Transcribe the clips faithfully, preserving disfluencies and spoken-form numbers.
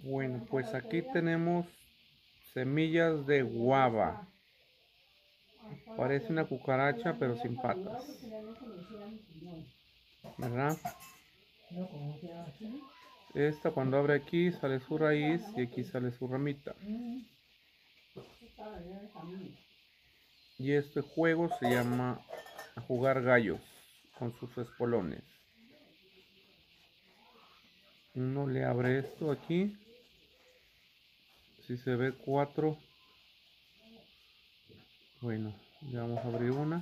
Bueno, pues aquí tenemos semillas de guava. Parece una cucaracha, pero sin patas, ¿verdad? Esta cuando abre aquí sale su raíz y aquí sale su ramita. Y este juego se llama a jugar gallos con sus espolones. Uno le abre esto aquí. Si se ve cuatro. Bueno, ya vamos a abrir una.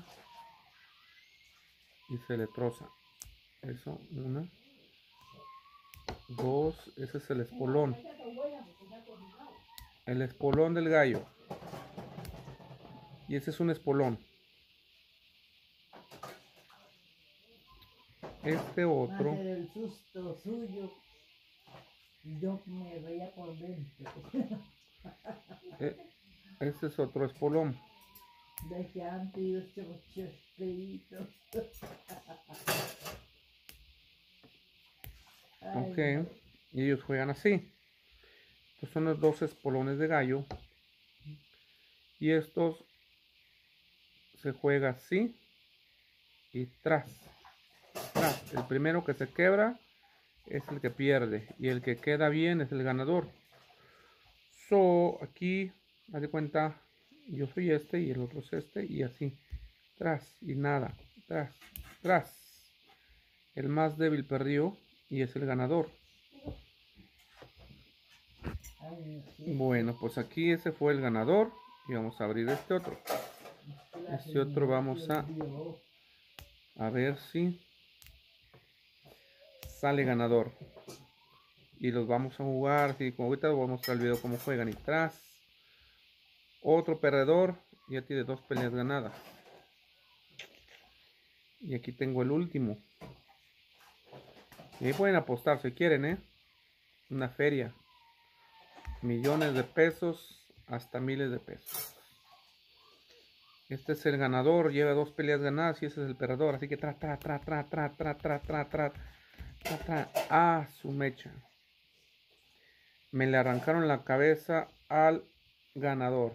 Y se le troza. Eso, una. Dos, ese es el espolón. El espolón del gallo. Y ese es un espolón. Este otro. El susto suyo. Yo me veía por dentro. Este es otro espolón. De que antes yo estos chesperitos. Ok. Y ellos juegan así. Estos son los dos espolones de gallo. Y estos se juega así y tras. Tras. El primero que se quebra es el que pierde. Y el que queda bien es el ganador. So, aquí, haz de cuenta, yo soy este y el otro es este. Y así. Tras y nada. Tras. Tras. El más débil perdió y es el ganador. Bueno, pues aquí ese fue el ganador. Y vamos a abrir este otro. Este otro vamos a a ver si sale ganador. Y los vamos a jugar así como ahorita. Voy a mostrar el video cómo juegan. Y tras. Otro perdedor. Ya tiene dos peleas ganadas. Y aquí tengo el último. Y ahí pueden apostar si quieren, ¿eh? Una feria. Millones de pesos hasta miles de pesos. Este es el ganador, lleva dos peleas ganadas y ese es el perdedor. Así que tra, tra, tra, tra, tra, tra, tra, tra, tra, tra, tra. Ah, su mecha. Me le arrancaron la cabeza al ganador.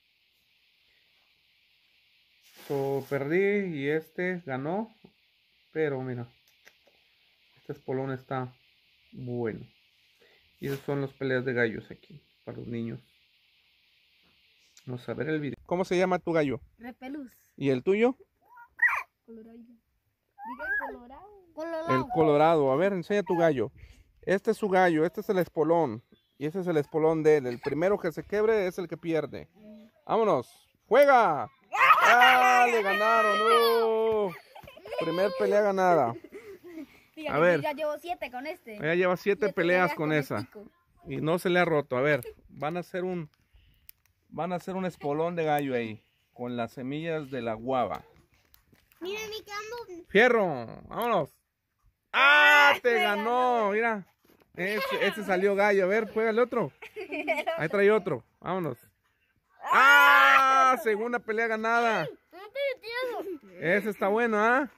So, perdí y este ganó. Pero mira, este espolón está bueno. Y esas son las peleas de gallos aquí, para los niños. Vamos a ver el video. ¿Cómo se llama tu gallo? Repelús. ¿Y el tuyo? Colorado. Diga colorado. Colorado. El colorado. A ver, enseña tu gallo. Este es su gallo, este es el espolón. Y este es el espolón de él. El primero que se quebre es el que pierde. Vámonos. ¡Juega! ¡Ah! Le ganaron. ¡No! Primer pelea ganada. Fíjate, A ver. ya llevo siete con este. Ella lleva siete, Siete peleas con el esa. pico. Y no se le ha roto. A ver, van a hacer un van a hacer un espolón de gallo ahí con las semillas de la guava. Mira mi campo. Fierro, vámonos. ¡Ah! Te me ganó, mira. Ese, ese salió gallo. A ver, juega el otro. Ahí trae otro. Vámonos. ¡Ah! Segunda pelea ganada. Ese está bueno, ¿ah?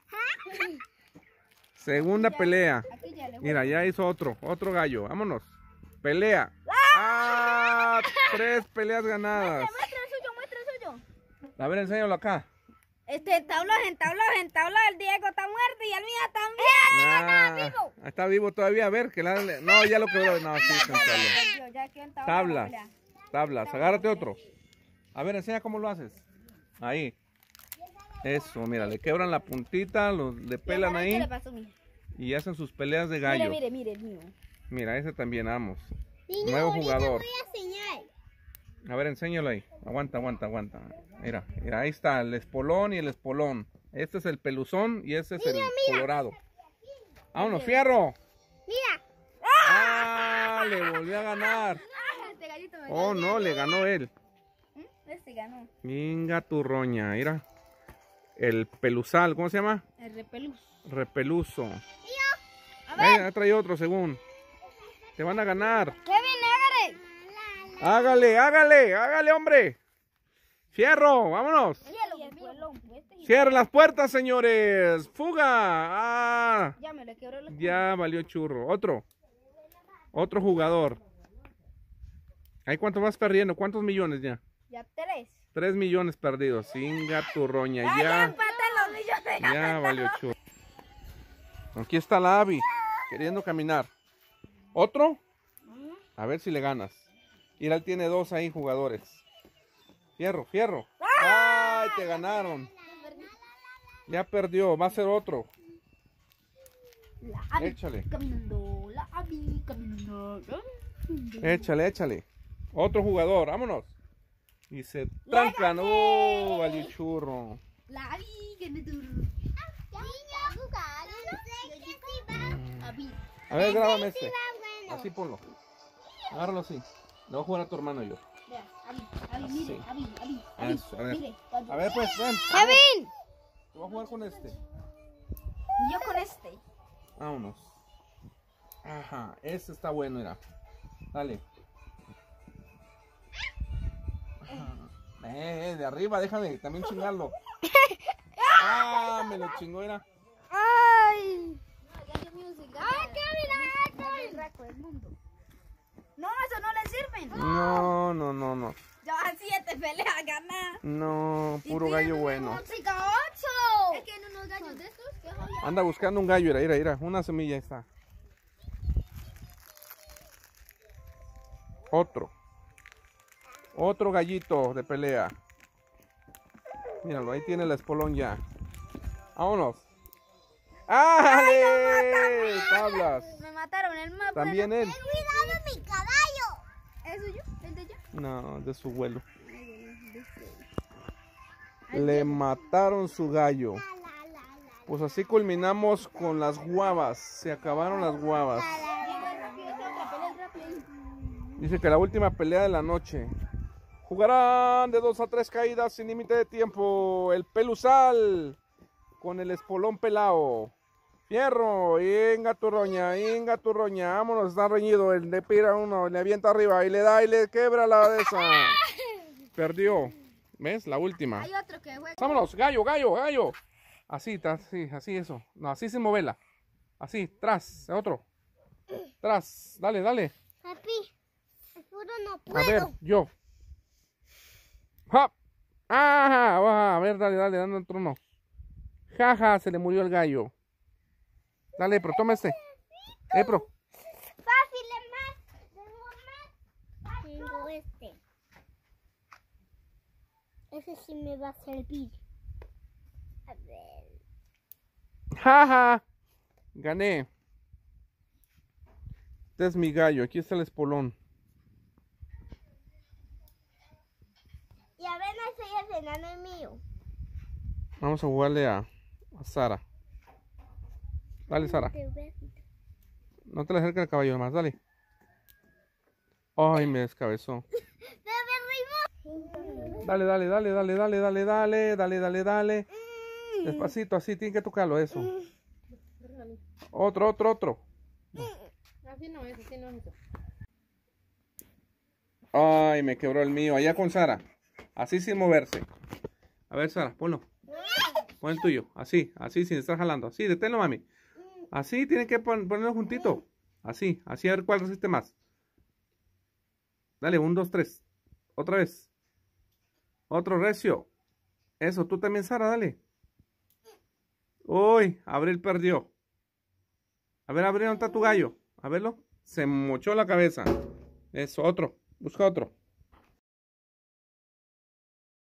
Segunda pelea. Aquí ya le voy. Mira, ya hizo otro, otro gallo. Vámonos. Pelea. ¡Ah! Tres peleas ganadas. Muestra el suyo, muestra el suyo. A ver, enséñalo acá. Este entablados, entablados, entablados. El Diego está muerto y el mío también. Ah, está vivo todavía. A ver, que la... No, ya lo quebró. No, sí, está bien. Yo ya quiero entablar la Tablas. pelea. Tablas. Agárrate otro. A ver, enseña cómo lo haces. Ahí. Eso, mira, le quebran la puntita, los, le pelan ¿Qué ahí le pasó, mija? y hacen sus peleas de gallo. Mire, mire, mire el mío. Mira, ese también, vamos. Nuevo jugador. A ver, enséñalo ahí. Aguanta, aguanta, aguanta. Mira, mira, ahí está el espolón y el espolón. Este es el peluzón y ese es el colorado. Vámonos, fierro. Mira. Ah, le volvió a ganar. Este gallito me Oh, no, le ganó él. ¿Mm? Este ganó. Venga tu roña, mira. El peluzal, ¿cómo se llama? El repelús. Repeluzo. A ver. Ahí trae otro según. Te van a ganar. Kevin, hágale. Hágale, hágale, hágale, hombre. Fierro, vámonos. Cierren las puertas, señores. Fuga. Ah, Ya me le quebró los ya valió churro. Otro. Otro jugador. ¿Ahí cuánto vas perdiendo? ¿Cuántos millones ya? Ya tres. Tres millones perdidos. Singa tu roña. Ah, ya Ya, empaté los millones. Ya ya valió churro. Aquí está la Abby, queriendo caminar. ¿Otro? A ver si le ganas. Iral tiene dos ahí jugadores. Fierro, fierro. ¡Ay, te ganaron! Ya perdió, va a ser otro. La Abby Échale. caminando, la Abby caminando. Échale, échale. Otro jugador, vámonos. Y se trancan. ¡Oh, valió churro! La Abby caminando. Abby. A ver, grábame este. Así ponlo. Agárralo así. Le voy a jugar a tu hermano yo. Vea, Abby, Abby, mire, Así. Abby, Abby, Abby, Eso, a ver. mire. cuando- A ver, pues, ven. ¡Kevin! Te voy a jugar con este. Y yo con este. Vámonos. Ajá, ese está bueno, mira. Dale. Ajá. Eh, de arriba, déjame también chingarlo. Ah, me lo chingó, era. ¡Ay! ¡Ay, Kevin! No, eso no le sirven. No, no, no, no. Ya van siete peleas a ganar. No, puro gallo bueno. ¡Música ocho! Es que en unos gallos de estos que joder. Anda buscando un gallo, mira, mira, mira. Una semilla ahí está. Otro. Otro gallito de pelea. Míralo, ahí tiene el espolón ya. Vámonos. ¡Ájale! Tablas. Me mataron el mapa. También él. ¡Cuidado mi caballo! ¿Es suyo? ¿El de yo? No, de su vuelo. Le mataron su gallo. Pues así culminamos con las guavas. Se acabaron las guavas. Dice que la última pelea de la noche. Jugarán de dos a tres caídas sin límite de tiempo. El Pelusal con el espolón pelao. Fierro, venga tu roña, venga tu roña. Vámonos, está reñido. El le pira uno, le avienta arriba y le da y le quebra la de esa. Perdió. ¿Ves? La última. Hay otro que juega. Vámonos, gallo, gallo, gallo. Así, así, así eso. No, así sin moverla. Así, tras, otro. Tras, dale, dale. Papi, seguro no A ver, yo. ¡Hop! ¡Ajá! Va, a ver, dale, dale, dando el trono. Jaja, se le murió el gallo. Dale, pero toma este. Eh, pro. Fácil, es más. Tengo más. Tengo este. Ese sí me va a servir. A ver. Jaja. Gané. Este es mi gallo. Aquí está el espolón. Y a ver, no soy el enano el mío. Vamos a jugarle a, a Sara. Dale, Sara. No te le acerques al caballo más, dale. Ay, me descabezó. Dale, dale, dale, dale, dale, dale, dale, dale, dale, dale. Despacito, así, tiene que tocarlo, eso. Otro, otro, otro. Así no es, así no es eso. Ay, me quebró el mío. Allá con Sara. Así sin moverse. A ver, Sara, ponlo. Pon el tuyo. Así, así, sin estar jalando. Así, deténlo, mami. Así, tiene que pon ponerlo juntito. Así, así, a ver cuál resiste más. Dale, un, dos, tres. Otra vez. Otro recio. Eso, tú también, Sara, dale. Uy, Abril perdió. A ver, Abril, ¿dónde está tu gallo? A verlo. Se mochó la cabeza. Eso, otro. Busca otro.